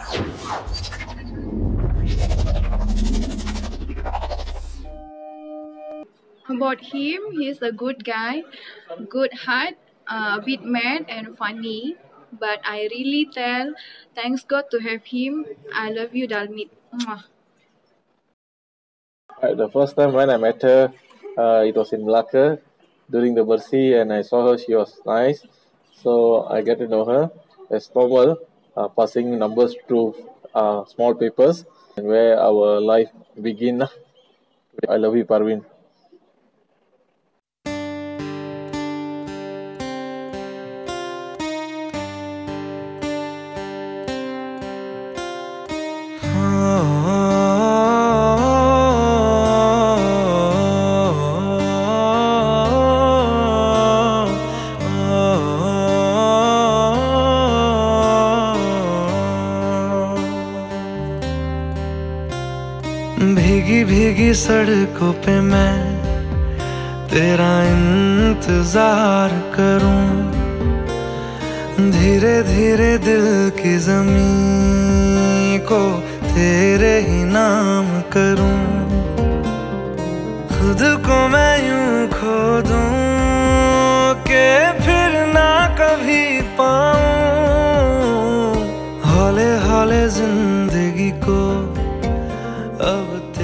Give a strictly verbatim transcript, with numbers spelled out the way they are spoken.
About him, he's a good guy, good heart, uh, a bit mad and funny. But I really tell, thanks God to have him. I love you, Dalmit. Mwah. Uh, The first time when I met her, uh, it was in Malacca during the Bersih, and I saw her. She was nice, so I get to know her as normal, uh, passing numbers through uh, small papers, and where our life begin. lah. I love you, Parvin. भीगी भीगी सड़कों पे मैं तेरा इंतजार करूं, धीरे धीरे दिल की ज़मीं को तेरे ही नाम करूं। खुद को मैं यूं खो दूं कि फिर ना कभी पाऊं, हौले हौले जिंदगी को अब